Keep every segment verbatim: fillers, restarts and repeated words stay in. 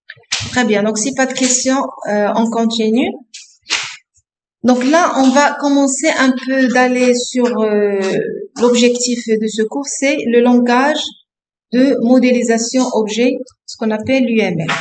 Très bien. Donc, si pas de questions, euh, on continue. Donc là, on va commencer un peu d'aller sur euh, l'objectif de ce cours, c'est le langage de modélisation objet, ce qu'on appelle l'U M L.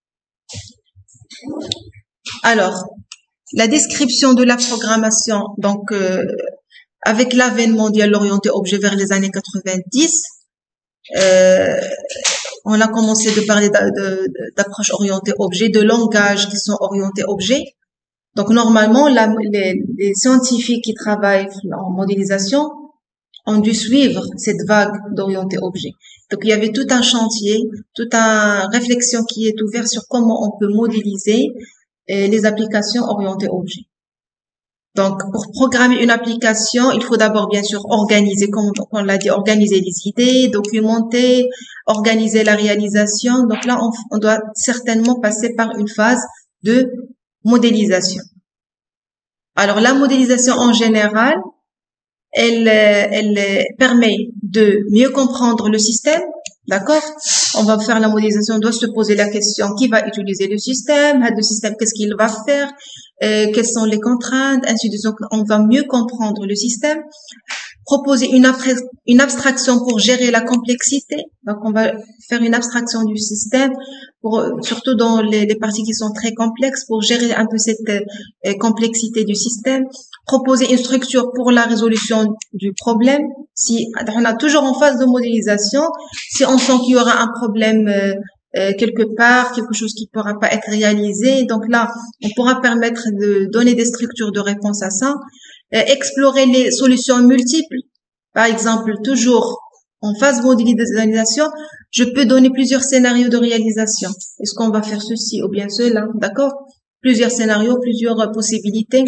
Alors, la description de la programmation, donc euh, avec l'avènement de l'orienté objet vers les années quatre-vingt-dix, euh, on a commencé de parler d'approche orientée objet, de langages qui sont orientés objet. Donc normalement, la, les, les scientifiques qui travaillent en modélisation ont dû suivre cette vague d'orienté objet. Donc il y avait tout un chantier, toute une réflexion qui est ouverte sur comment on peut modéliser euh, les applications orientées objet. Donc pour programmer une application, il faut d'abord bien sûr organiser, comme on l'a dit, organiser les idées, documenter, organiser la réalisation. Donc là, on, on doit certainement passer par une phase de modélisation. Alors la modélisation en général, elle, elle permet de mieux comprendre le système, d'accord? On va faire la modélisation, on doit se poser la question qui va utiliser le système, le système qu'est-ce qu'il va faire, euh, quelles sont les contraintes, ainsi de suite. On va mieux comprendre le système. Proposer une, une abstraction pour gérer la complexité. Donc, on va faire une abstraction du système, pour, surtout dans les, les parties qui sont très complexes, pour gérer un peu cette euh, complexité du système. Proposer une structure pour la résolution du problème. Si on a toujours en phase de modélisation, si on sent qu'il y aura un problème euh, euh, quelque part, quelque chose qui ne pourra pas être réalisé, donc là, on pourra permettre de donner des structures de réponse à ça. Euh, explorer les solutions multiples. Par exemple, toujours en phase modélisation, je peux donner plusieurs scénarios de réalisation. Est-ce qu'on va faire ceci ou bien cela, d'accord? Plusieurs scénarios, plusieurs possibilités.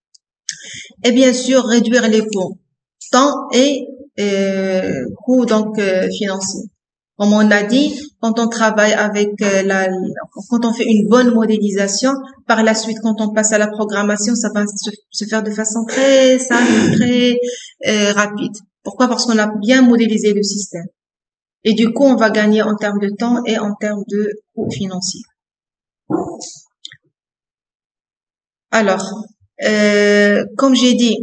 Et bien sûr, réduire les coûts, temps et euh, coûts donc euh, financiers. Comme on l'a dit, quand on travaille avec euh, la, quand on fait une bonne modélisation, par la suite, quand on passe à la programmation, ça va se, se faire de façon très simple, très euh, rapide. Pourquoi? Parce qu'on a bien modélisé le système. Et du coup, on va gagner en termes de temps et en termes de coûts financiers. Alors, euh, comme j'ai dit,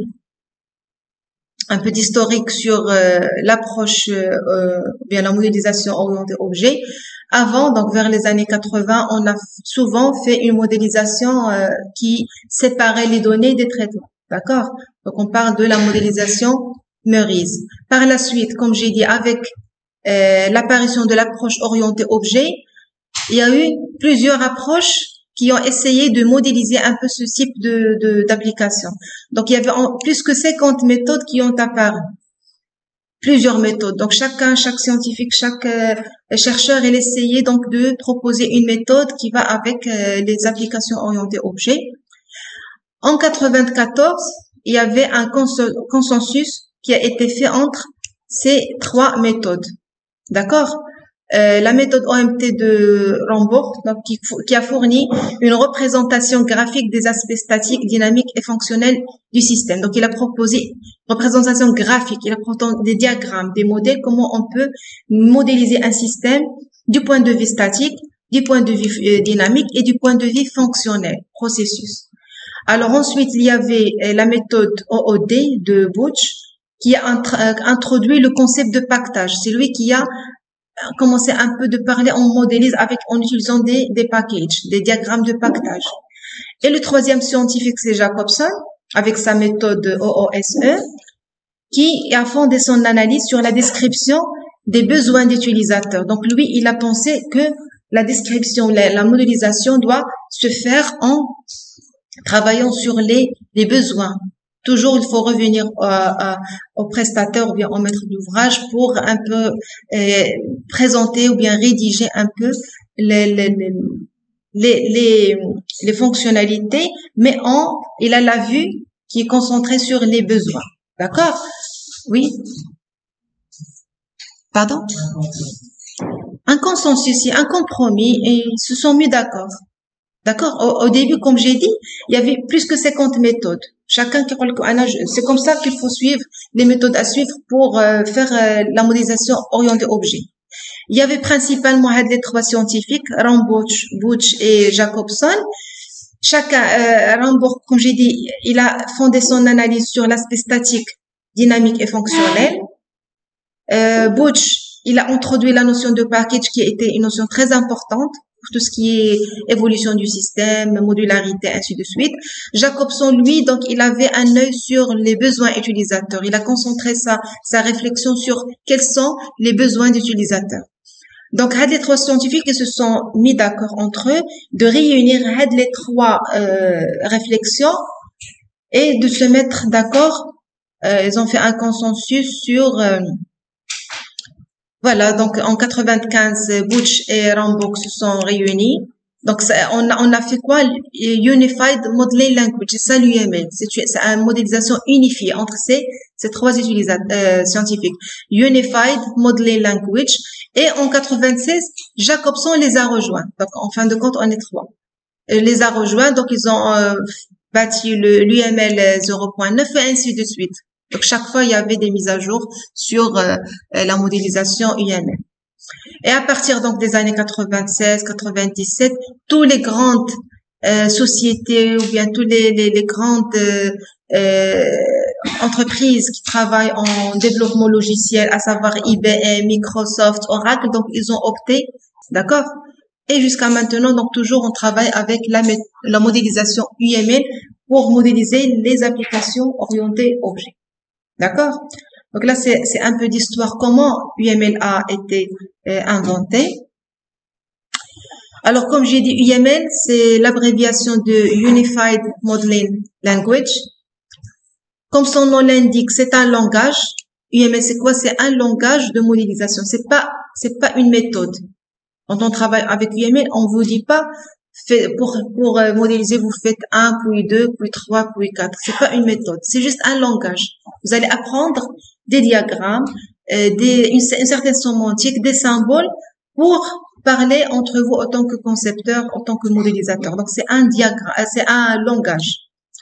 un peu d'historique sur euh, l'approche, euh, bien la modélisation orientée objet. Avant, donc vers les années quatre-vingts, on a souvent fait une modélisation euh, qui séparait les données des traitements. D'accord? Donc on parle de la modélisation Meurize. Par la suite, comme j'ai dit, avec euh, l'apparition de l'approche orientée objet, il y a eu plusieurs approches qui ont essayé de modéliser un peu ce type de, de, d'application. Donc, il y avait en, plus que cinquante méthodes qui ont apparu. Plusieurs méthodes. Donc, chacun, chaque scientifique, chaque euh, chercheur, il essayait donc de proposer une méthode qui va avec euh, les applications orientées objets. En quatre-vingt-quatorze, il y avait un consensus qui a été fait entre ces trois méthodes. D'accord? Euh, la méthode O M T de Rambourg, donc qui, qui a fourni une représentation graphique des aspects statiques, dynamiques et fonctionnels du système. Donc, il a proposé une représentation graphique, il a proposé des diagrammes, des modèles, comment on peut modéliser un système du point de vue statique, du point de vue euh, dynamique et du point de vue fonctionnel, processus. Alors ensuite, il y avait euh, la méthode O O D de Butch qui a int- introduit le concept de pactage. C'est lui qui a commencer un peu de parler, on modélise avec, en utilisant des, des packages, des diagrammes de pactage. Et le troisième scientifique, c'est Jacobson, avec sa méthode O O S E, qui a fondé son analyse sur la description des besoins d'utilisateurs. Donc, lui, il a pensé que la description, la, la modélisation doit se faire en travaillant sur les, les besoins. Toujours, il faut revenir euh, euh, au prestataire ou bien au maître d'ouvrage pour un peu euh, présenter ou bien rédiger un peu les, les, les, les, les fonctionnalités, mais en, il a la vue qui est concentrée sur les besoins. D'accord? Oui? Pardon? Un consensus, un compromis, et ils se sont mis d'accord. D'accord? Au, au début, comme j'ai dit, il y avait plus que cinquante méthodes. Chacun qui c'est comme ça qu'il faut suivre les méthodes à suivre pour euh, faire euh, la modélisation orientée objet. Il y avait principalement les trois scientifiques, Rambourg, Buch et Jacobson. Chacun, euh, Rambourg, comme j'ai dit, il a fondé son analyse sur l'aspect statique, dynamique et fonctionnel. Euh, Buch, il a introduit la notion de package qui était une notion très importante pour tout ce qui est évolution du système, modularité, ainsi de suite. Jacobson, lui, donc, il avait un œil sur les besoins utilisateurs. Il a concentré sa, sa réflexion sur quels sont les besoins d'utilisateurs. Donc, les trois scientifiques ils se sont mis d'accord entre eux de réunir les trois euh, réflexions et de se mettre d'accord. Euh, ils ont fait un consensus sur euh, voilà, donc en quatre-vingt-quinze, Buch et Rambourg se sont réunis. Donc, ça, on, a, on a fait quoi? Unified Modeling Language, c'est ça l'U M L. C'est une modélisation unifiée entre ces, ces trois utilisateurs euh, scientifiques. Unified Modeling Language. Et en quatre-vingt-seize, Jacobson les a rejoints. Donc, en fin de compte, on est trois. Il les a rejoints, donc ils ont euh, bâti le l'U M L zéro point neuf et ainsi de suite. Donc, chaque fois, il y avait des mises à jour sur euh, la modélisation U M L. Et à partir donc des années quatre-vingt-seize, quatre-vingt-dix-sept, tous les grandes euh, sociétés ou bien tous les, les, les grandes euh, euh, entreprises qui travaillent en développement logiciel, à savoir I B M, Microsoft, Oracle, donc ils ont opté, d'accord? Et jusqu'à maintenant, donc toujours on travaille avec la, la modélisation U M L pour modéliser les applications orientées objets. D'accord? Donc là, c'est, c'est un peu d'histoire comment U M L a été euh, inventé. Alors, comme j'ai dit, U M L, c'est l'abréviation de Unified Modeling Language. Comme son nom l'indique, c'est un langage. U M L, c'est quoi? C'est un langage de modélisation. C'est pas, c'est pas une méthode. Quand on travaille avec U M L, on vous dit pas, fait, pour, pour modéliser, vous faites un, puis deux, puis trois, puis quatre. C'est pas une méthode. C'est juste un langage. Vous allez apprendre des diagrammes, euh, des, une, une certaine sémantique, des symboles pour parler entre vous en tant que concepteur, en tant que modélisateur. Donc, c'est un diagramme, c'est un langage.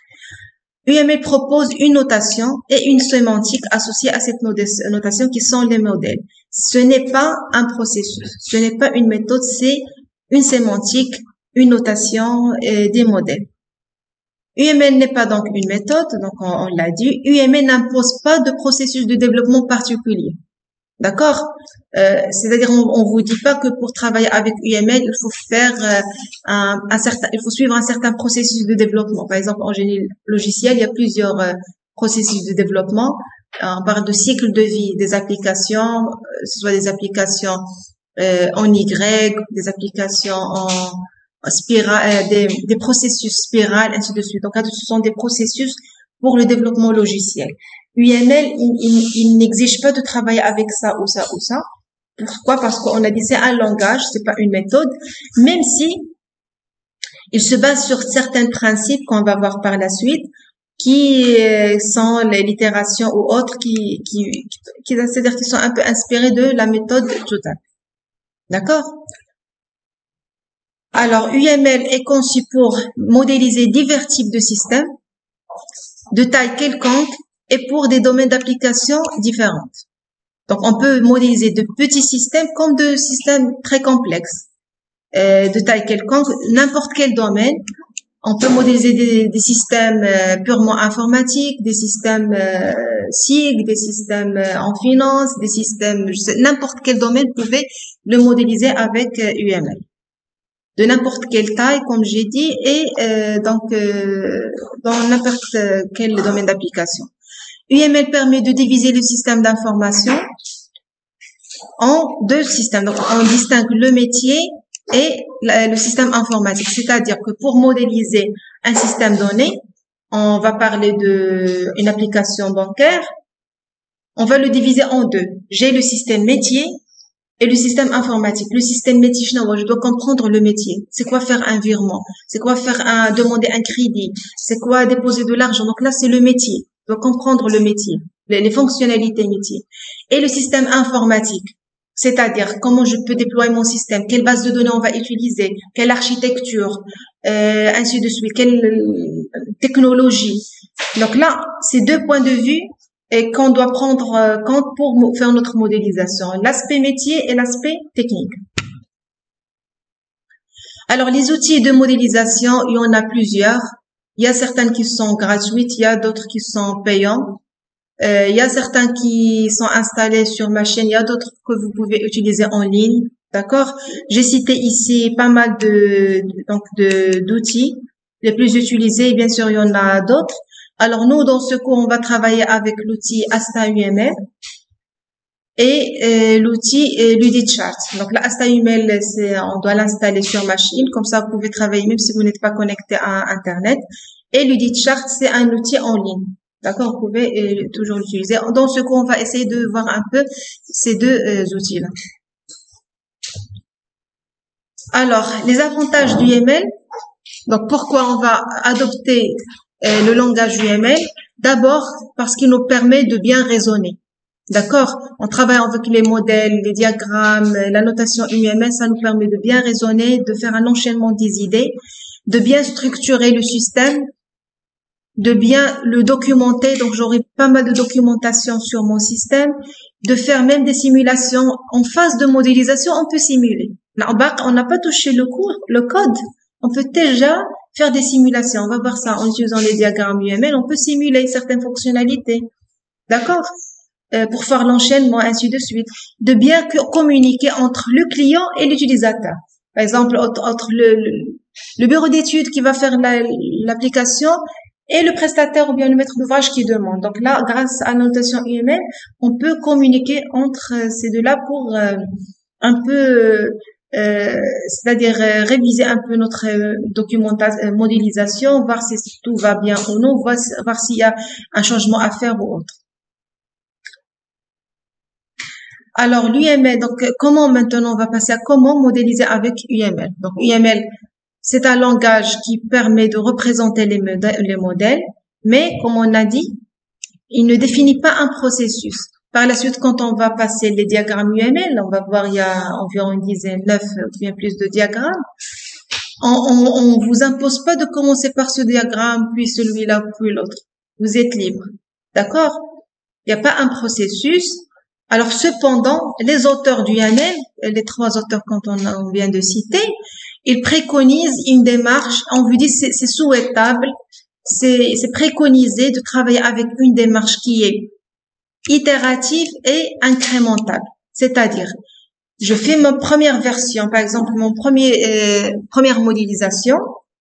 U M L propose une notation et une sémantique associées à cette notation qui sont les modèles. Ce n'est pas un processus, ce n'est pas une méthode, c'est une sémantique, une notation et des modèles. U M L n'est pas donc une méthode, donc on, on l'a dit. U M L n'impose pas de processus de développement particulier. D'accord? euh, C'est-à-dire, on, on vous dit pas que pour travailler avec U M L, il faut faire euh, un, un certain, il faut suivre un certain processus de développement. Par exemple, en génie logiciel, il y a plusieurs euh, processus de développement. Euh, on parle de cycle de vie des applications, euh, ce soit des applications euh, en Y, des applications en spirale, euh, des, des processus spirales, ainsi de suite. Donc, ce sont des processus pour le développement logiciel. U M L, il, il, il n'exige pas de travailler avec ça ou ça ou ça. Pourquoi? Parce qu'on a dit c'est un langage, c'est pas une méthode, même si il se base sur certains principes qu'on va voir par la suite, qui sont les littérations ou autres, qui, qui, qui, c'est-à-dire qui sont un peu inspirés de la méthode Jodal. D'accord? Alors, U M L est conçu pour modéliser divers types de systèmes, de taille quelconque, et pour des domaines d'application différentes. Donc, on peut modéliser de petits systèmes comme de systèmes très complexes, euh, de taille quelconque, n'importe quel domaine. On peut modéliser des, des systèmes euh, purement informatiques, des systèmes euh, S I G, des systèmes euh, en finance, des systèmes, je sais, n'importe quel domaine, vous pouvez le modéliser avec euh, U M L. De n'importe quelle taille, comme j'ai dit, et euh, donc euh, dans n'importe quel domaine d'application. U M L permet de diviser le système d'information en deux systèmes. Donc, on distingue le métier et le système informatique. C'est-à-dire que pour modéliser un système donné, on va parler de une application bancaire, on va le diviser en deux. J'ai le système métier et le système informatique. Le système métier, je dois comprendre le métier. C'est quoi faire un virement? C'est quoi faire un, demander un crédit? C'est quoi déposer de l'argent? Donc là, c'est le métier. Je dois comprendre le métier, les, les fonctionnalités métier. Et le système informatique, c'est-à-dire comment je peux déployer mon système, quelle base de données on va utiliser, quelle architecture, euh, ainsi de suite, quelle technologie. Donc là, ces deux points de vue et qu'on doit prendre euh, compte pour faire notre modélisation, l'aspect métier et l'aspect technique. Alors, les outils de modélisation, il y en a plusieurs. Il y a certaines qui sont gratuites, il y a d'autres qui sont payants. Euh, il y a certains qui sont installés sur ma chaîne, il y a d'autres que vous pouvez utiliser en ligne. D'accord? J'ai cité ici pas mal de, donc de, d'outils les plus utilisés. Et bien sûr, il y en a d'autres. Alors, nous, dans ce cours, on va travailler avec l'outil AstaUML et euh, l'outil euh, Ludichart. Donc, la AstaUML, c'est, on doit l'installer sur machine. Comme ça, vous pouvez travailler même si vous n'êtes pas connecté à Internet. Et Ludichart, c'est un outil en ligne. D'accord? Vous pouvez euh, toujours l'utiliser. Dans ce cours, on va essayer de voir un peu ces deux euh, outils-là. Alors, les avantages du U M L. Donc, pourquoi on va adopter euh, le langage U M L? D'abord, parce qu'il nous permet de bien raisonner. D'accord? On travaille avec les modèles, les diagrammes, la notation U M L, ça nous permet de bien raisonner, de faire un enchaînement des idées, de bien structurer le système, de bien le documenter. Donc, j'aurai pas mal de documentation sur mon système, de faire même des simulations. En phase de modélisation, on peut simuler. Là, on n'a pas touché le cours, le code. On peut déjà faire des simulations. On va voir ça en utilisant les diagrammes U M L. On peut simuler certaines fonctionnalités. D'accord? Euh, pour faire l'enchaînement, ainsi de suite. De bien communiquer entre le client et l'utilisateur. Par exemple, entre, entre le, le, le bureau d'études qui va faire la, l'application et le prestataire ou bien le maître d'ouvrage qui demande. Donc là, grâce à la notation U M L, on peut communiquer entre ces deux-là pour euh, un peu... Euh, c'est-à-dire euh, réviser un peu notre euh, documentation, euh, modélisation, voir si tout va bien ou non, voir, voir s'il y a un changement à faire ou autre. Alors, l'U M L, donc comment maintenant on va passer à comment modéliser avec U M L. Donc, U M L, c'est un langage qui permet de représenter les, les modèles, mais comme on a dit, il ne définit pas un processus. Par la suite, quand on va passer les diagrammes U M L, on va voir il y a environ une dizaine, neuf ou bien plus de diagrammes. On, on, on vous impose pas de commencer par ce diagramme, puis celui-là, puis l'autre. Vous êtes libre. D'accord? Il n'y a pas un processus. Alors, cependant, les auteurs du U M L, les trois auteurs quand on, on vient de citer, ils préconisent une démarche. On vous dit c'est, c'est souhaitable, c'est, c'est préconisé de travailler avec une démarche qui est itérative et incrémentable. C'est-à-dire, je fais ma première version, par exemple, mon premier euh, première modélisation.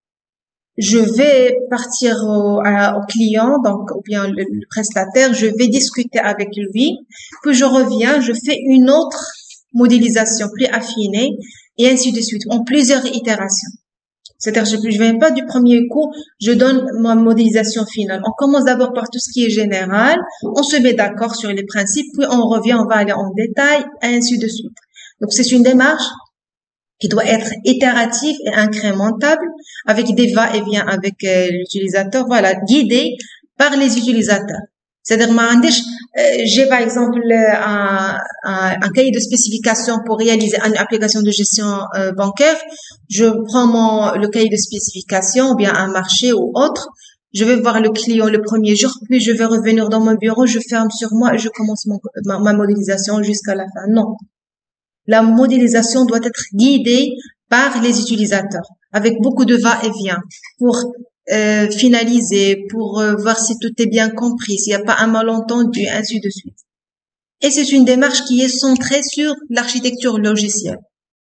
Je vais partir au, à, au client, donc ou bien le, le prestataire. Je vais discuter avec lui. Puis je reviens, je fais une autre modélisation plus affinée et ainsi de suite, en plusieurs itérations. C'est-à-dire, je ne viens pas du premier coup, je donne ma modélisation finale. On commence d'abord par tout ce qui est général, on se met d'accord sur les principes, puis on revient, on va aller en détail, et ainsi de suite. Donc, c'est une démarche qui doit être itérative et incrémentable, avec des va-et-vient avec euh, l'utilisateur, voilà, guidée par les utilisateurs. C'est-à-dire, euh, j'ai par exemple un, un, un cahier de spécification pour réaliser une application de gestion euh, bancaire. Je prends mon le cahier de spécification, ou bien un marché ou autre. Je vais voir le client le premier jour, puis je vais revenir dans mon bureau, je ferme sur moi et je commence mon, ma, ma modélisation jusqu'à la fin. Non. La modélisation doit être guidée par les utilisateurs, avec beaucoup de va-et-vient pour Euh, finaliser, pour euh, voir si tout est bien compris, s'il n'y a pas un malentendu, ainsi de suite. Et c'est une démarche qui est centrée sur l'architecture logicielle.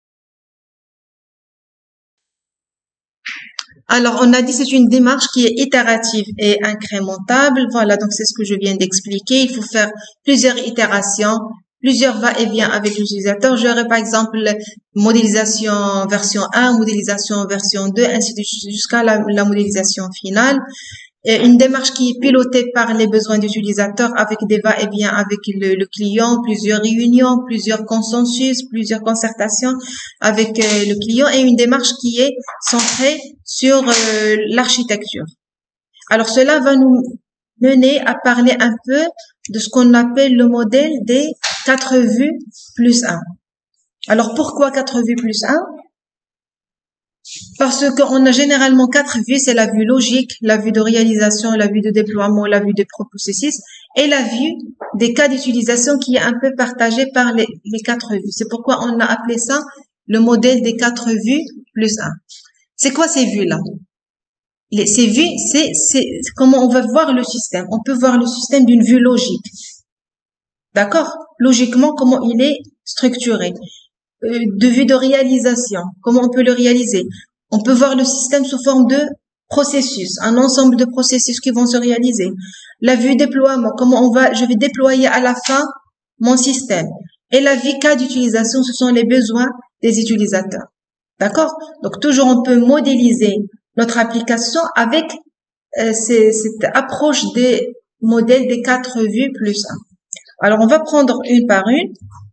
Alors, on a dit c'est une démarche qui est itérative et incrémentable. Voilà, donc c'est ce que je viens d'expliquer. Il faut faire plusieurs itérations, plusieurs va-et-vient avec l'utilisateur. J'aurai par exemple modélisation version un, modélisation version deux, ainsi de suite jusqu'à la, la modélisation finale. Et une démarche qui est pilotée par les besoins d'utilisateurs avec des va-et-vient avec le, le client, plusieurs réunions, plusieurs consensus, plusieurs concertations avec euh, le client et une démarche qui est centrée sur euh, l'architecture. Alors cela va nous mener à parler un peu de ce qu'on appelle le modèle des quatre vues plus un. Alors pourquoi quatre vues plus un? Parce qu'on a généralement quatre vues, c'est la vue logique, la vue de réalisation, la vue de déploiement, la vue des processus et la vue des cas d'utilisation qui est un peu partagée par les, les quatre vues. C'est pourquoi on a appelé ça le modèle des quatre vues plus un. C'est quoi ces vues-là? Les, ces vues, c'est, c'est comment on va voir le système. On peut voir le système d'une vue logique. D'accord? Logiquement, comment il est structuré. Euh, de vue de réalisation, comment on peut le réaliser. On peut voir le système sous forme de processus, un ensemble de processus qui vont se réaliser. La vue déploiement, comment on va, je vais déployer à la fin mon système. Et la vue cas d'utilisation, ce sont les besoins des utilisateurs. D'accord? Donc toujours on peut modéliser notre application avec euh, ces, cette approche des modèles des quatre vues plus un. Alors on va prendre une par une.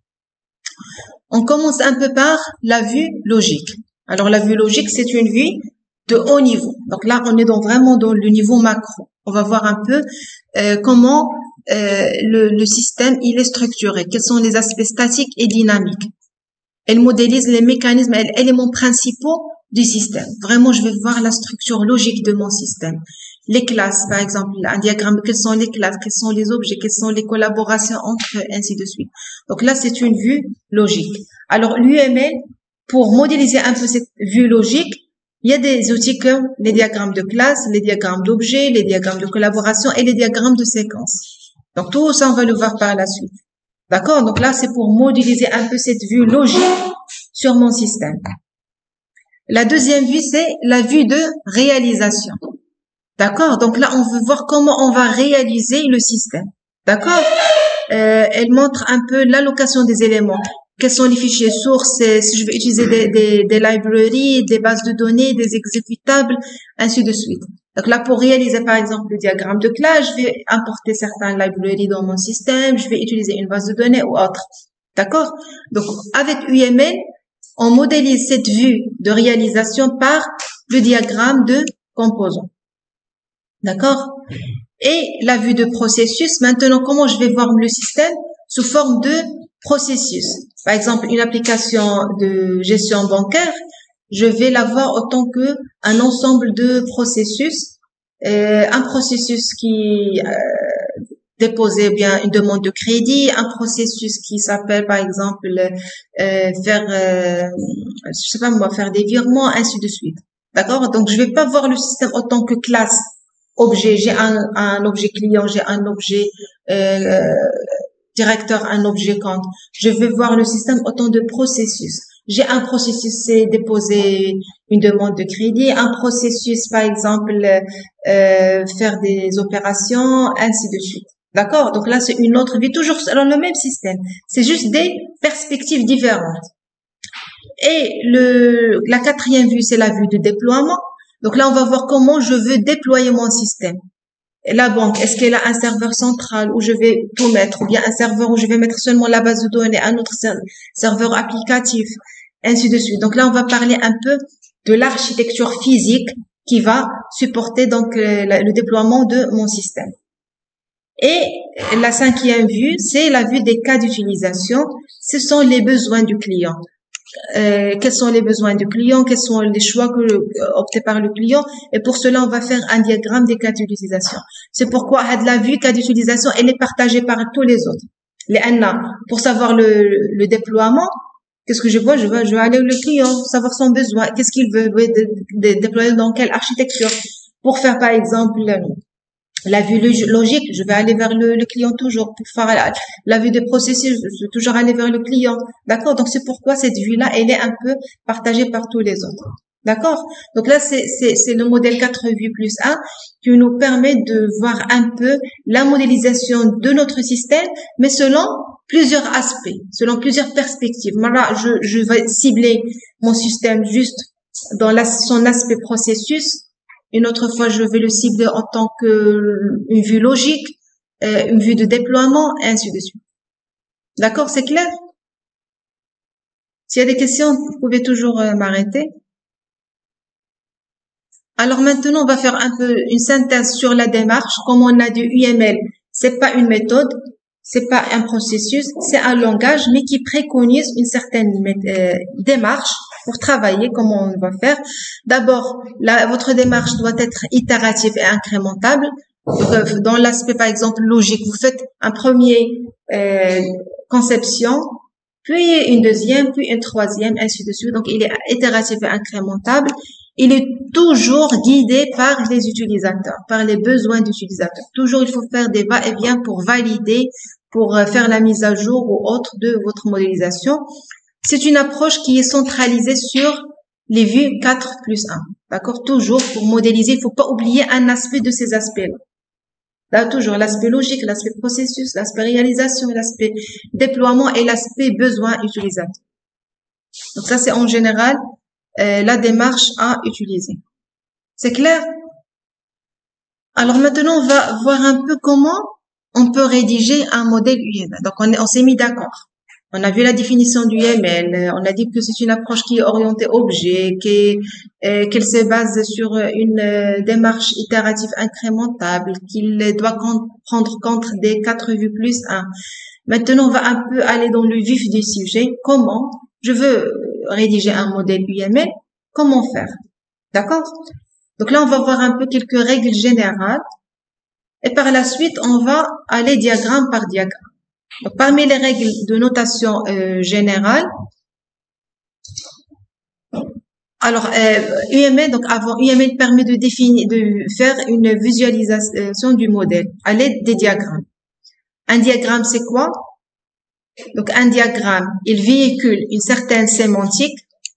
On commence un peu par la vue logique. Alors la vue logique, c'est une vue de haut niveau. Donc là, on est dans, vraiment dans le niveau macro. On va voir un peu euh, comment euh, le, le système il est structuré, quels sont les aspects statiques et dynamiques. Elle modélise les mécanismes et les éléments principaux du système. Vraiment, je vais voir la structure logique de mon système. Les classes, par exemple, un diagramme, quelles sont les classes, quels sont les objets, quelles sont les collaborations entre eux, ainsi de suite. Donc là, c'est une vue logique. Alors, l'U M L, pour modéliser un peu cette vue logique, il y a des outils comme les diagrammes de classe, les diagrammes d'objets, les diagrammes de collaboration et les diagrammes de séquence. Donc, tout ça, on va le voir par la suite. D'accord? Donc là, c'est pour modéliser un peu cette vue logique sur mon système. La deuxième vue, c'est la vue de réalisation. D'accord? Donc là, on veut voir comment on va réaliser le système. D'accord? Euh, elle montre un peu l'allocation des éléments. Quels sont les fichiers sources, si je vais utiliser des, des, des librairies, des bases de données, des exécutables, ainsi de suite. Donc là, pour réaliser par exemple le diagramme de classe, je vais importer certaines librairies dans mon système, je vais utiliser une base de données ou autre. D'accord? Donc avec U M L, on modélise cette vue de réalisation par le diagramme de composants. D'accord? Et la vue de processus, maintenant, comment je vais voir le système? Sous forme de processus. Par exemple, une application de gestion bancaire, je vais la voir autant que un ensemble de processus, euh, un processus qui euh, déposer bien une demande de crédit, un processus qui s'appelle par exemple euh, faire, euh, je sais pas moi, faire des virements, ainsi de suite. D'accord? Donc je vais pas voir le système autant que classe, objet. J'ai un, un objet client, j'ai un objet euh, directeur, un objet compte. Je vais voir le système autant de processus. J'ai un processus, c'est déposer une demande de crédit. Un processus, par exemple, euh, faire des opérations, ainsi de suite. D'accord? Donc là, c'est une autre vue, toujours dans le même système. C'est juste des perspectives différentes. Et le, la quatrième vue, c'est la vue de déploiement. Donc là, on va voir comment je veux déployer mon système. La banque, est-ce qu'elle a un serveur central où je vais tout mettre, ou bien un serveur où je vais mettre seulement la base de données, un autre serveur applicatif, ainsi de suite. Donc là, on va parler un peu de l'architecture physique qui va supporter donc euh, le déploiement de mon système. Et la cinquième vue, c'est la vue des cas d'utilisation. Ce sont les besoins du client. Euh, quels sont les besoins du client, quels sont les choix que, euh, optés par le client, et pour cela on va faire un diagramme des cas d'utilisation. C'est pourquoi la vue cas d'utilisation elle est partagée par tous les autres. Les Anna, pour savoir le, le déploiement, qu'est-ce que je vois, je vais, je vais aller le client, savoir son besoin, qu'est-ce qu'il veut, veut de, de, déployer dans quelle architecture. Pour faire par exemple la vue logique, je vais aller vers le, le client toujours. Pour faire la, la vue de processus, je vais toujours aller vers le client. D'accord? Donc, c'est pourquoi cette vue-là, elle est un peu partagée par tous les autres. D'accord? Donc là, c'est, c'est, c'est le modèle quatre vues plus un qui nous permet de voir un peu la modélisation de notre système, mais selon plusieurs aspects, selon plusieurs perspectives. Voilà, je, je vais cibler mon système juste dans la, son aspect processus. Une autre fois, je vais le cibler en tant qu'une vue logique, euh, une vue de déploiement, et ainsi de suite. D'accord, c'est clair? S'il y a des questions, vous pouvez toujours euh, m'arrêter. Alors maintenant, on va faire un peu une synthèse sur la démarche. Comme on a dit, U M L, c'est pas une méthode, c'est pas un processus, c'est un langage, mais qui préconise une certaine euh, démarche pour travailler, comment on va faire? D'abord, la, votre démarche doit être itérative et incrémentable. Donc, dans l'aspect, par exemple, logique, vous faites un premier euh, conception, puis une deuxième, puis une troisième, ainsi de suite. Donc, il est itératif et incrémentable. Il est toujours guidé par les utilisateurs, par les besoins des utilisateurs. Toujours, il faut faire des va-et-vient pour valider, pour faire la mise à jour ou autre de votre modélisation. C'est une approche qui est centralisée sur les vues quatre plus un. D'accord? Toujours, pour modéliser, il faut pas oublier un aspect de ces aspects-là. Là, toujours l'aspect logique, l'aspect processus, l'aspect réalisation, l'aspect déploiement et l'aspect besoin utilisateur. Donc ça, c'est en général euh, la démarche à utiliser. C'est clair? Alors maintenant, on va voir un peu comment on peut rédiger un modèle U M L. Donc on, on s'est mis d'accord. On a vu la définition du U M L. On a dit que c'est une approche qui est orientée objet, qui euh, qu'elle se base sur une euh, démarche itérative incrémentable, qu'il doit prendre compte des quatre vues plus un. Maintenant, on va un peu aller dans le vif du sujet. Comment je veux rédiger un modèle U M L? Comment faire? D'accord? Donc là, on va voir un peu quelques règles générales. Et par la suite, on va aller diagramme par diagramme. Donc, parmi les règles de notation euh, générale, alors euh, U M L, donc avant U M L permet de définir, de faire une visualisation du modèle à l'aide des diagrammes. Un diagramme, c'est quoi? Donc un diagramme, il véhicule une certaine sémantique,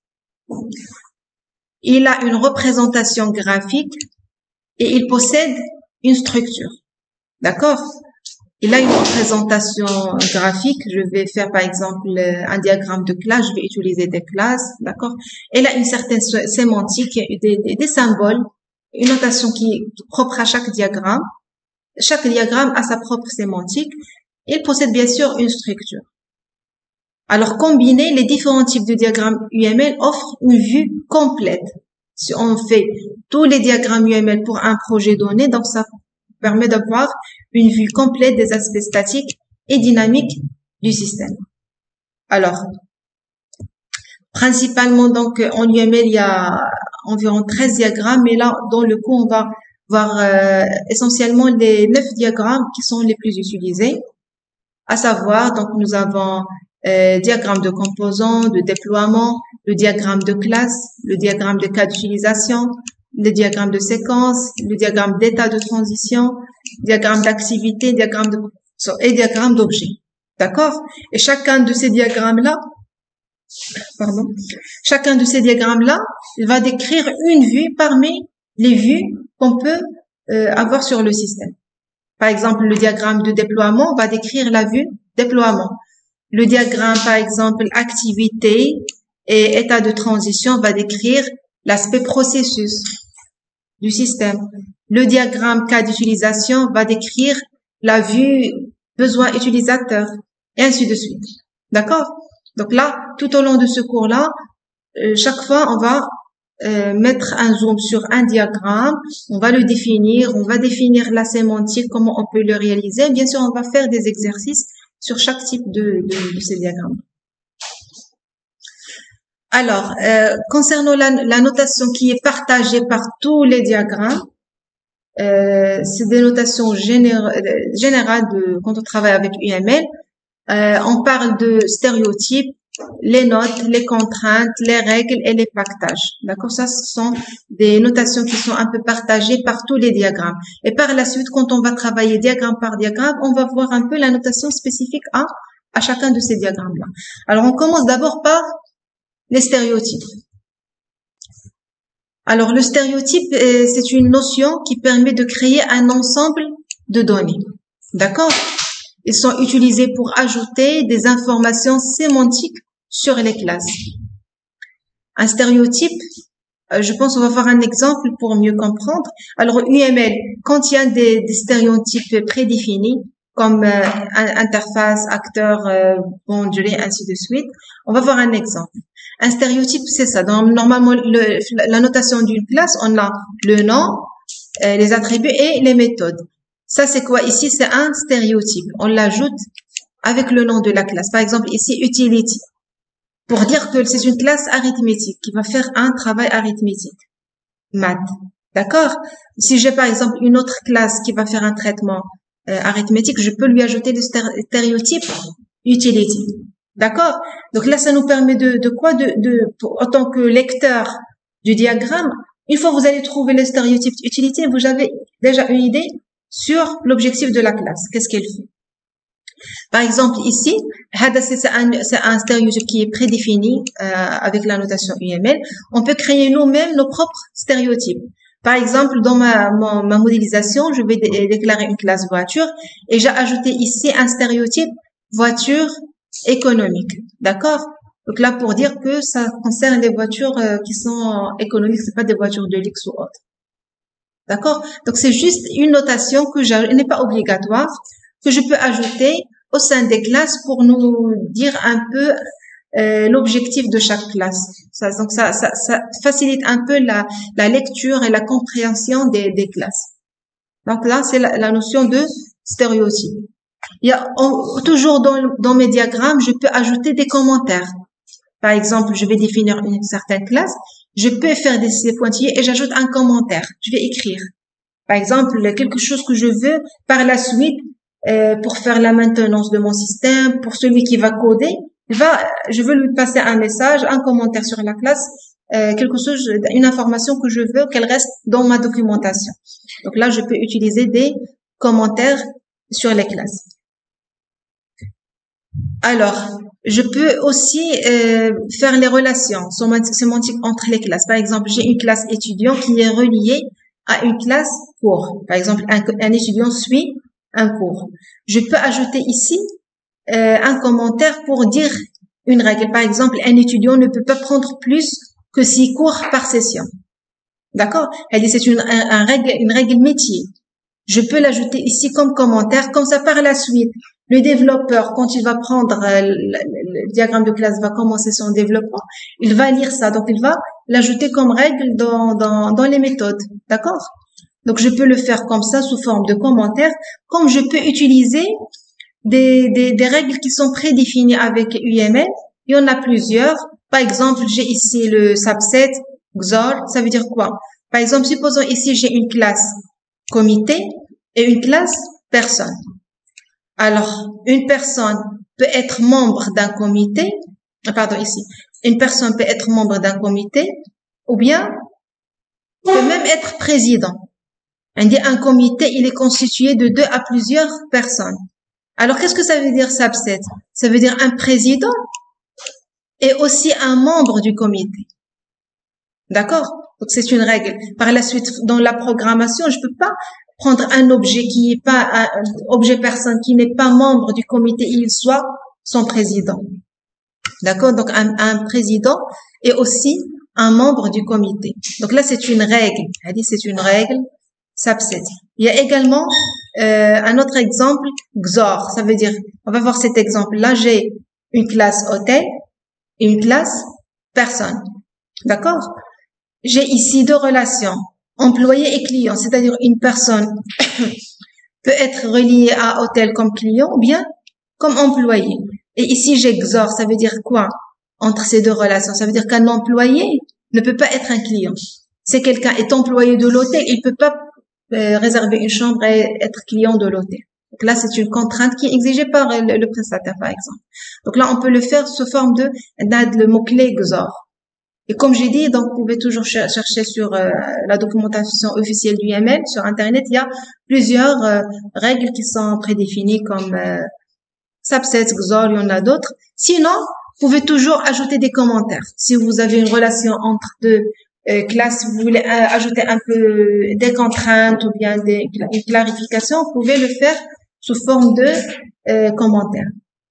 il a une représentation graphique et il possède une structure. D'accord? Il a une représentation graphique. Je vais faire, par exemple, un diagramme de classe. Je vais utiliser des classes. D'accord? Il a une certaine sémantique, des, des, des symboles, une notation qui est propre à chaque diagramme. Chaque diagramme a sa propre sémantique. Il possède bien sûr une structure. Alors, combiner les différents types de diagrammes U M L offre une vue complète. Si on fait tous les diagrammes U M L pour un projet donné, donc ça permet d'avoir une vue complète des aspects statiques et dynamiques du système. Alors, principalement, donc, en U M L, il y a environ treize diagrammes, mais là, dans le coup, on va voir euh, essentiellement les neuf diagrammes qui sont les plus utilisés. À savoir, donc, nous avons euh, diagramme de composants, de déploiement, le diagramme de classe, le diagramme de cas d'utilisation, le diagramme de séquence, le diagramme d'état de transition, diagramme d'activité, diagramme de et diagramme d'objet. D'accord? Et chacun de ces diagrammes-là, pardon, chacun de ces diagrammes-là, il va décrire une vue parmi les vues qu'on peut euh, avoir sur le système. Par exemple, le diagramme de déploiement va décrire la vue déploiement. Le diagramme, par exemple, activité et état de transition va décrire l'aspect processus du système. Le diagramme cas d'utilisation va décrire la vue besoin utilisateur et ainsi de suite. D'accord? Donc là, tout au long de ce cours-là, euh, chaque fois, on va euh, mettre un zoom sur un diagramme, on va le définir, on va définir la sémantique, comment on peut le réaliser. Bien sûr, on va faire des exercices sur chaque type de, de, de ces diagrammes. Alors, euh, concernant la, la notation qui est partagée par tous les diagrammes, euh, c'est des notations généra générales de, quand on travaille avec U M L. Euh, on parle de stéréotypes, les notes, les contraintes, les règles et les pactages. D'accord? Ça, ce sont des notations qui sont un peu partagées par tous les diagrammes. Et par la suite, quand on va travailler diagramme par diagramme, on va voir un peu la notation spécifique à, à chacun de ces diagrammes-là. Alors, on commence d'abord par les stéréotypes. Alors, le stéréotype, c'est une notion qui permet de créer un ensemble de données. D'accord? Ils sont utilisés pour ajouter des informations sémantiques sur les classes. Un stéréotype, je pense qu'on va voir un exemple pour mieux comprendre. Alors, U M L contient des, des stéréotypes prédéfinis, comme euh, interface, acteur, euh, boundary, ainsi de suite. On va voir un exemple. Un stéréotype, c'est ça. Donc, normalement, le, la notation d'une classe, on a le nom, euh, les attributs et les méthodes. Ça, c'est quoi? Ici, c'est un stéréotype. On l'ajoute avec le nom de la classe. Par exemple, ici, utility. pour dire que c'est une classe arithmétique qui va faire un travail arithmétique, maths. D'accord? Si j'ai par exemple une autre classe qui va faire un traitement euh, arithmétique, je peux lui ajouter le stéréotype utility. D'accord? Donc là, ça nous permet de, de quoi? De, de, pour, en tant que lecteur du diagramme, une fois que vous allez trouver le stéréotype utility, vous avez déjà une idée sur l'objectif de la classe. Qu'est-ce qu'elle fait? Par exemple, ici, c'est un, c'est un stéréotype qui est prédéfini euh, avec la notation U M L. On peut créer nous-mêmes nos propres stéréotypes. Par exemple, dans ma, ma, ma modélisation, je vais dé- déclarer une classe voiture et j'ai ajouté ici un stéréotype voiture économique. D'accord? Donc là, pour dire que ça concerne les voitures euh, qui sont économiques, c'est pas des voitures de luxe ou autre. D'accord? Donc c'est juste une notation que elle n'est pas obligatoire, que je peux ajouter au sein des classes pour nous dire un peu euh, l'objectif de chaque classe. Ça, donc ça, ça, ça facilite un peu la, la lecture et la compréhension des, des classes. Donc là, c'est la, la notion de stéréotype. Il y a on, toujours dans, dans mes diagrammes, je peux ajouter des commentaires. Par exemple, je vais définir une certaine classe, je peux faire des, des pointillés et j'ajoute un commentaire. Je vais écrire. Par exemple, quelque chose que je veux par la suite euh, pour faire la maintenance de mon système, pour celui qui va coder, va, je veux lui passer un message, un commentaire sur la classe, euh, quelque chose, une information que je veux qu'elle reste dans ma documentation. Donc là, je peux utiliser des commentaires sur les classes. Alors, je peux aussi euh, faire les relations sémantiques entre les classes. Par exemple, j'ai une classe étudiant qui est reliée à une classe cours. Par exemple, un, un étudiant suit un cours. Je peux ajouter ici euh, un commentaire pour dire une règle. Par exemple, un étudiant ne peut pas prendre plus que six cours par session. D'accord? Elle dit c'est une, un, un règle, une règle métier. Je peux l'ajouter ici comme commentaire, comme ça par la suite. Le développeur, quand il va prendre euh, le, le diagramme de classe, va commencer son développement, il va lire ça. Donc, il va l'ajouter comme règle dans, dans, dans les méthodes. D'accord? Donc, je peux le faire comme ça, sous forme de commentaire, comme je peux utiliser des, des, des règles qui sont prédéfinies avec U M L. Il y en a plusieurs. Par exemple, j'ai ici le subset, X O R. Ça veut dire quoi? Par exemple, supposons ici, j'ai une classe comité et une classe personne. Alors, une personne peut être membre d'un comité, pardon, ici, une personne peut être membre d'un comité ou bien peut même être président. On dit un comité, il est constitué de deux à plusieurs personnes. Alors, qu'est-ce que ça veut dire subset? Ça veut dire un président et aussi un membre du comité. D'accord? Donc, c'est une règle. Par la suite, dans la programmation, je peux pas prendre un objet qui est pas un objet personne qui n'est pas membre du comité, il soit son président. D'accord? Donc un, un président est aussi un membre du comité. Donc là c'est une règle. Elle dit c'est une règle subset. Il y a également euh, un autre exemple X O R. Ça veut dire, on va voir cet exemple. Là j'ai une classe hôtel et une classe personne. D'accord? J'ai ici deux relations. Employé et client, c'est-à-dire une personne peut être reliée à hôtel comme client ou bien comme employé. Et ici, j'ai X O R, ça veut dire quoi entre ces deux relations? Ça veut dire qu'un employé ne peut pas être un client. Si quelqu'un est employé de l'hôtel, il peut pas euh, réserver une chambre et être client de l'hôtel. Donc là, c'est une contrainte qui est exigée par le, le prestataire, par exemple. Donc là, on peut le faire sous forme de, le mot-clé X O R. Et comme j'ai dit, donc vous pouvez toujours cher chercher sur euh, la documentation officielle du U M L. Sur Internet, il y a plusieurs euh, règles qui sont prédéfinies comme euh, subset, X O R, il y en a d'autres. Sinon, vous pouvez toujours ajouter des commentaires. Si vous avez une relation entre deux euh, classes, vous voulez euh, ajouter un peu des contraintes ou bien des, une clarification, vous pouvez le faire sous forme de euh, commentaires.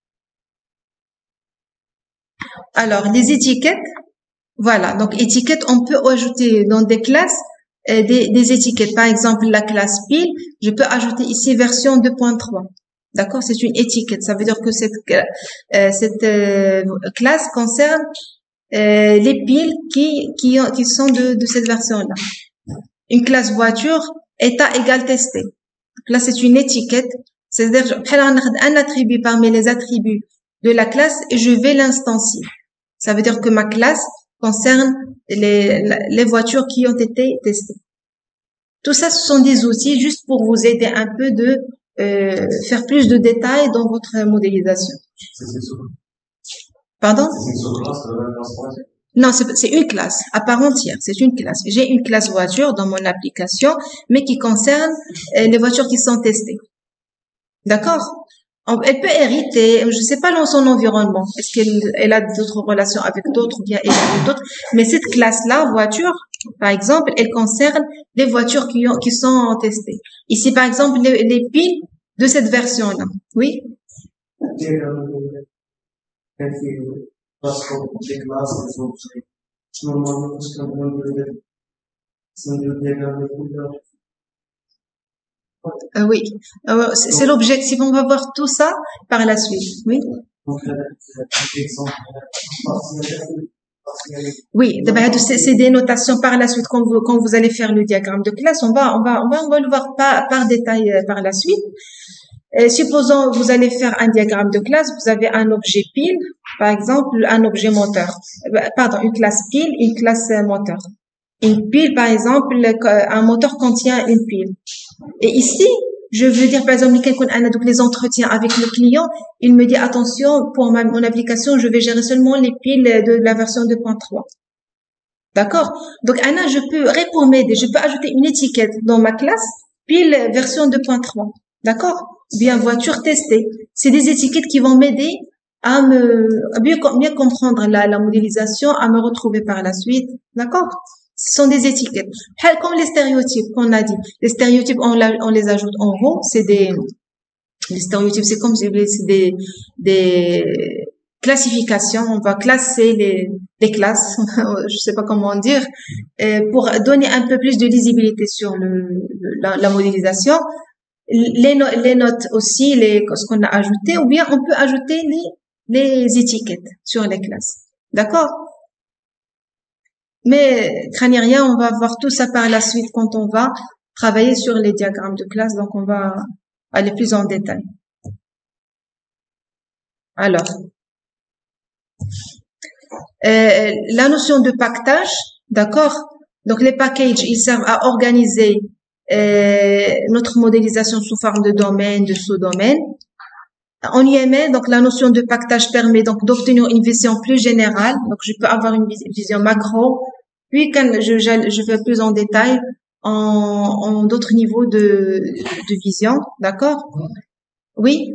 Alors, les étiquettes. Voilà, donc étiquette, on peut ajouter dans des classes euh, des, des étiquettes. Par exemple, la classe pile, je peux ajouter ici version deux point trois. D'accord, c'est une étiquette. Ça veut dire que cette, euh, cette euh, classe concerne euh, les piles qui, qui, qui sont de, de cette version-là. Une classe voiture, état égal testé. Donc là, c'est une étiquette. C'est-à-dire, un attribut parmi les attributs de la classe et je vais l'instancier. Ça veut dire que ma classe concerne les, les voitures qui ont été testées. Tout ça, ce sont des outils juste pour vous aider un peu de euh, faire plus de détails dans votre modélisation. Pardon? Non, c'est une classe à part entière. C'est une classe. J'ai une classe voiture dans mon application, mais qui concerne euh, les voitures qui sont testées. D'accord? Elle peut hériter, je ne sais pas dans son environnement. Est-ce qu'elle elle a d'autres relations avec d'autres ou bien elle avec d'autres? Mais cette classe-là, voiture, par exemple, elle concerne les voitures qui, ont, qui sont testées. Ici, par exemple, les, les piles de cette version-là. Oui? Euh, oui, euh, c'est l'objectif. On va voir tout ça par la suite. Oui. Oui, c'est des notations par la suite quand vous, quand vous allez faire le diagramme de classe. On va, on va, on va, on va le voir par, par détail par la suite. Et supposons vous allez faire un diagramme de classe, vous avez un objet pile, par exemple un objet moteur. Pardon, une classe pile, une classe moteur. Une pile, par exemple, un moteur contient une pile. Et ici, je veux dire, par exemple, donc les entretiens avec le client, il me dit, attention, pour ma, mon application, je vais gérer seulement les piles de la version deux point trois. D'accord? Donc, Anna, je peux répondre, je peux ajouter une étiquette dans ma classe, pile version deux point trois. D'accord? Bien, voiture testée. C'est des étiquettes qui vont m'aider à me, à mieux, mieux comprendre la, la modélisation, à me retrouver par la suite. D'accord? Ce sont des étiquettes. Comme les stéréotypes qu'on a dit. Les stéréotypes, on, la, on les ajoute en haut. C'est des, les stéréotypes, c'est comme, c'est des, des classifications. On va classer les, les classes. Je sais pas comment dire. Pour donner un peu plus de lisibilité sur le, la, la modélisation. Les, no les notes aussi, les, ce qu'on a ajouté, ou bien on peut ajouter les, les étiquettes sur les classes. D'accord? Mais craignez rien, on va voir tout ça par la suite quand on va travailler sur les diagrammes de classe, donc on va aller plus en détail. Alors, euh, la notion de paquetage, d'accord? Donc les packages, ils servent à organiser euh, notre modélisation sous forme de domaine, de sous-domaine. En I M L, donc la notion de paquetage permet donc d'obtenir une vision plus générale. Donc je peux avoir une vision macro, puis quand je, je, je vais plus en détail en, en d'autres niveaux de, de vision, d'accord? Oui.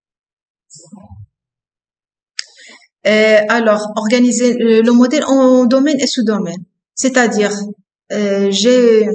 Euh, alors, organiser le, le modèle en domaine et sous-domaine. C'est-à-dire, euh, j'ai,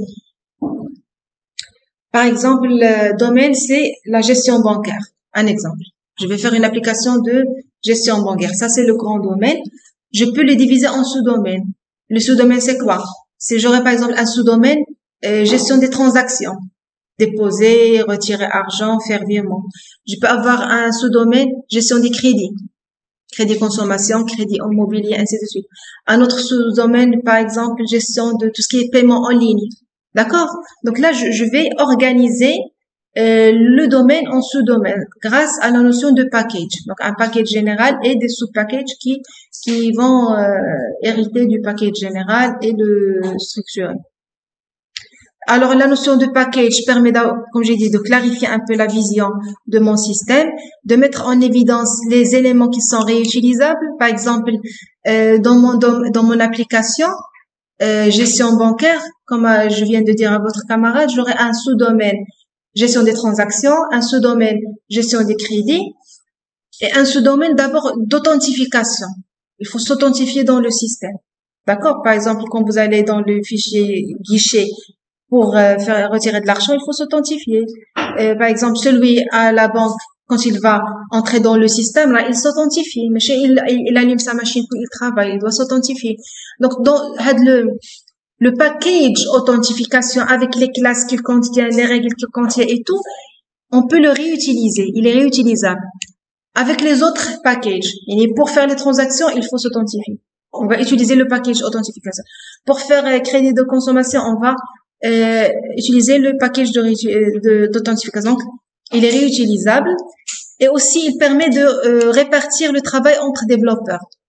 par exemple, le domaine, c'est la gestion bancaire. Un exemple. Je vais faire une application de gestion bancaire. Ça, c'est le grand domaine. Je peux le diviser en sous-domaines. Le sous-domaine, c'est quoi? C'est, j'aurais par exemple un sous-domaine, euh, gestion des transactions. Déposer, retirer argent, faire virement. Je peux avoir un sous-domaine, gestion des crédits. Crédit consommation, crédit immobilier, ainsi de suite. Un autre sous-domaine, par exemple, gestion de tout ce qui est paiement en ligne. D'accord? Donc là, je, je vais organiser euh, le domaine en sous-domaine grâce à la notion de package. Donc un package général et des sous-packages qui qui vont euh, hériter du package général et le structurer. Alors la notion de package permet, comme j'ai dit, de clarifier un peu la vision de mon système, de mettre en évidence les éléments qui sont réutilisables. Par exemple, euh, dans mon dans mon application euh, gestion bancaire, comme euh, je viens de dire à votre camarade, j'aurai un sous-domaine gestion des transactions, un sous-domaine gestion des crédits et un sous-domaine d'abord d'authentification. Il faut s'authentifier dans le système. D'accord? Par exemple, quand vous allez dans le fichier guichet pour euh, faire retirer de l'argent, il faut s'authentifier. Euh, par exemple, celui à la banque, quand il va entrer dans le système, là, il s'authentifie. Mais chez il, il, il allume sa machine pour il travaille, il doit s'authentifier. Donc, dans le le package authentification avec les classes qu'il contient, les règles qu'il contient et tout, on peut le réutiliser. Il est réutilisable. Avec les autres packages, et pour faire les transactions, il faut s'authentifier. On va utiliser le package authentification. Pour faire euh, crédit de consommation, on va euh, utiliser le package de d'authentification. Donc, il est réutilisable et aussi il permet de euh, répartir le travail entre développeurs.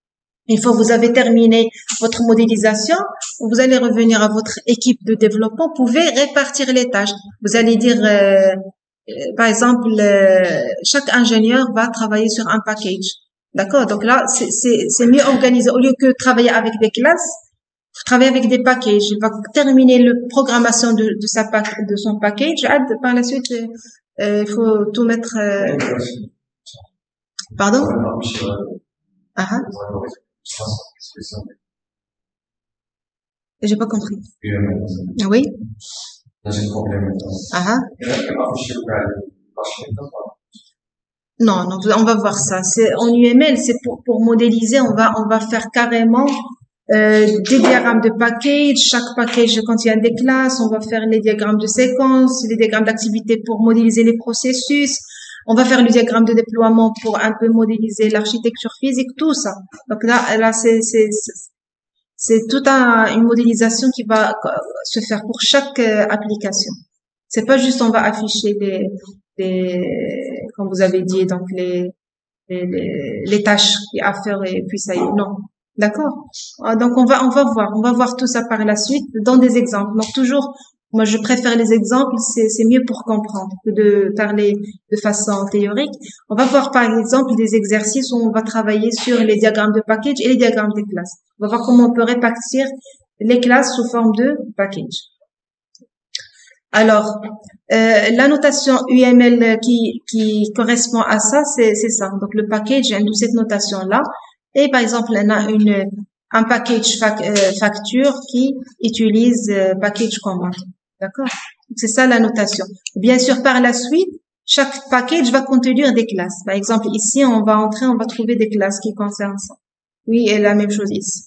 Une fois que vous avez terminé votre modélisation, vous allez revenir à votre équipe de développement. Vous pouvez répartir les tâches. Vous allez dire, euh, euh, par exemple, euh, chaque ingénieur va travailler sur un package. D'accord? Donc là, c'est c'est- c'est mieux organisé. Au lieu que travailler avec des classes, vous travaillez avec des packages. Il va terminer la programmation de, de, sa pack, de son package. Ah, par la suite, euh, il faut tout mettre... Euh, pardon? Ah, ah. J'ai pas compris. Oui. Ah, ah. Non, non, on va voir ça. C'est en U M L, c'est pour pour modéliser. On va on va faire carrément euh, des diagrammes de package. Chaque package contient des classes. On va faire les diagrammes de séquence, les diagrammes d'activité pour modéliser les processus. On va faire le diagramme de déploiement pour un peu modéliser l'architecture physique, tout ça. Donc là, là, c'est c'est c'est toute un, une modélisation qui va se faire pour chaque euh, application. C'est pas juste on va afficher les les comme vous avez dit donc les les, les, les tâches à faire et puis ça y est. Non. D'accord? Ah, donc on va on va voir, on va voir tout ça par la suite dans des exemples. Donc toujours moi je préfère les exemples, c'est c'est mieux pour comprendre que de parler de façon théorique. On va voir par exemple des exercices où on va travailler sur les diagrammes de package et les diagrammes des classes. On va voir comment on peut répartir les classes sous forme de package. Alors, euh, la notation U M L qui, qui correspond à ça, c'est, c'est ça. Donc, le package de cette notation-là. Et par exemple, on a une, un package fac, euh, facture qui utilise euh, package command. D'accord? Donc, c'est ça la notation. Bien sûr, par la suite, chaque package va contenir des classes. Par exemple, ici, on va entrer, on va trouver des classes qui concernent ça. Oui, et la même chose ici.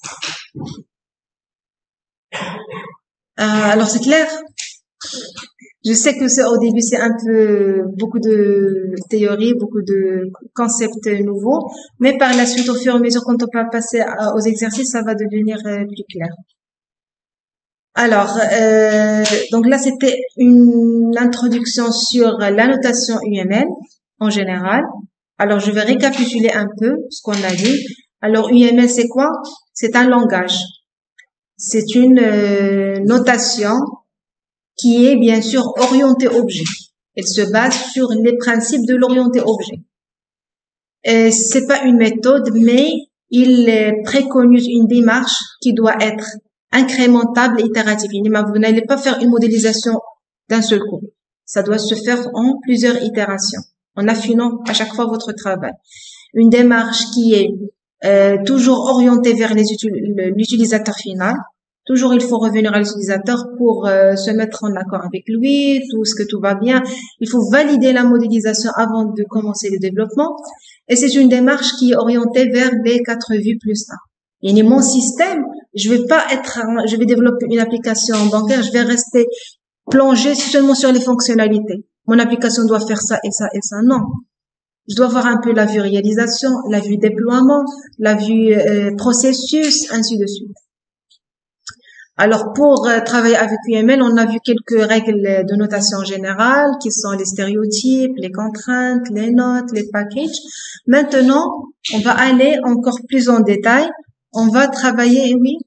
Euh, alors, c'est clair? Je sais que c'est au début, c'est un peu beaucoup de théorie, beaucoup de concepts nouveaux, mais par la suite, au fur et à mesure, quand on va passer aux exercices, ça va devenir plus clair. Alors, euh, donc là, c'était une introduction sur la notation U M L en général. Alors, je vais récapituler un peu ce qu'on a dit. Alors, U M L, c'est quoi? C'est un langage. C'est une euh, notation qui est bien sûr orientée objet. Elle se base sur les principes de l'orienté objet. Et c'est pas une méthode, mais il préconise une démarche qui doit être incrémentable et itérative. Vous n'allez pas faire une modélisation d'un seul coup. Ça doit se faire en plusieurs itérations, en affinant à chaque fois votre travail. Une démarche qui est euh, toujours orientée vers l'utilisateur final. Toujours, il faut revenir à l'utilisateur pour euh, se mettre en accord avec lui, tout ce que tout va bien. Il faut valider la modélisation avant de commencer le développement. Et c'est une démarche qui est orientée vers les quatre vues plus un. Et mon système, je vais pas être, je vais développer une application bancaire, je vais rester plongé seulement sur les fonctionnalités. Mon application doit faire ça et ça et ça. Non. Je dois voir un peu la vue réalisation, la vue déploiement, la vue euh, processus, ainsi de suite. Alors, pour euh, travailler avec U M L, on a vu quelques règles de notation générale qui sont les stéréotypes, les contraintes, les notes, les packages. Maintenant, on va aller encore plus en détail. On va travailler, oui.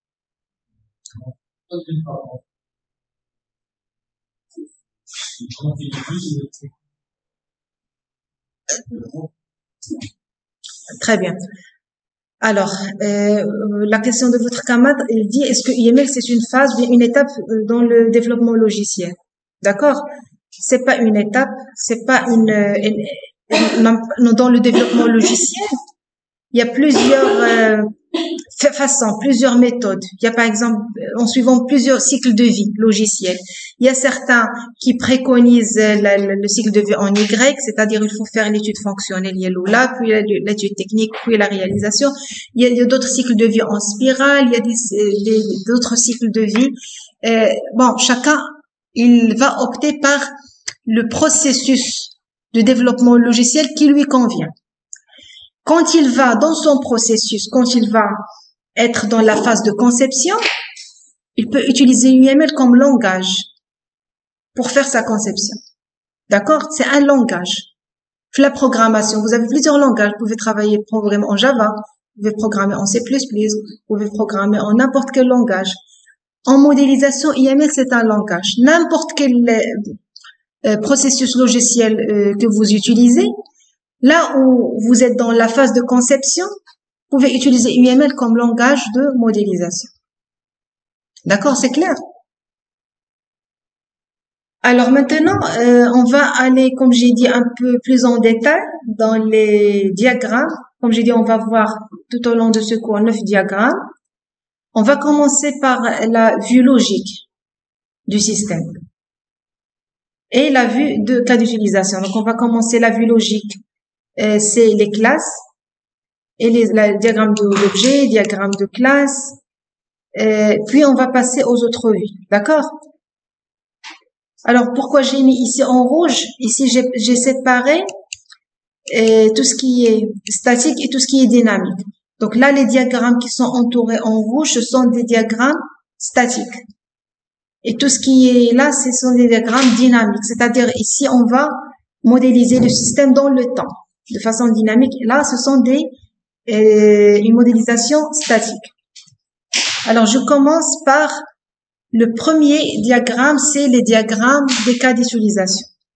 Très bien. Alors, euh, la question de votre camarade, il dit, est-ce que U M L, c'est une phase, une étape dans le développement logiciel? D'accord? C'est pas une étape, c'est pas une, une, une, dans le développement logiciel, il y a plusieurs euh, façons, plusieurs méthodes. Il y a par exemple, en suivant plusieurs cycles de vie logiciels. Il y a certains qui préconisent la, la, le cycle de vie en Y, c'est-à-dire il faut faire l'étude fonctionnelle, il y a l'O-L A, puis l'étude technique, puis la réalisation. Il y a, il y a d'autres cycles de vie en spirale, il y a des, des, d'autres cycles de vie. Euh, bon, chacun, il va opter par le processus de développement logiciel qui lui convient. Quand il va dans son processus, quand il va être dans la phase de conception, il peut utiliser U M L comme langage pour faire sa conception. D'accord? C'est un langage. La programmation, vous avez plusieurs langages. Vous pouvez travailler programmer en Java, Vous pouvez programmer en C plus plus, vous pouvez programmer en n'importe quel langage. En modélisation, I M L, c'est un langage. N'importe quel euh, processus logiciel euh, que vous utilisez, là où vous êtes dans la phase de conception, vous pouvez utiliser U M L comme langage de modélisation. D'accord, c'est clair? Alors maintenant, euh, on va aller, comme j'ai dit, un peu plus en détail dans les diagrammes. Comme j'ai dit, on va voir tout au long de ce cours neuf diagrammes. On va commencer par la vue logique du système et la vue de cas d'utilisation. Donc, on va commencer la vue logique, euh, c'est les classes et les la, diagramme d'objet, diagramme de classe. Euh, puis, on va passer aux autres vues. D'accord? Alors, pourquoi j'ai mis ici en rouge? Ici, j'ai séparé euh, tout ce qui est statique et tout ce qui est dynamique. Donc là, les diagrammes qui sont entourés en rouge, ce sont des diagrammes statiques. Et tout ce qui est là, ce sont des diagrammes dynamiques. C'est-à-dire, ici, on va modéliser le système dans le temps, de façon dynamique. Là, ce sont des euh, une modélisation statique. Alors, je commence par le premier diagramme, c'est les diagrammes des cas d'utilisation.